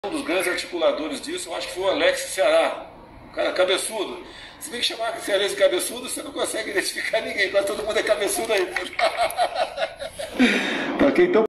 Um dos grandes articuladores disso, eu acho que foi o Alex Ceará, um cara cabeçudo. Se bem que chamar cearense cabeçudo, você não consegue identificar ninguém, quase todo mundo é cabeçudo aí. Para quem então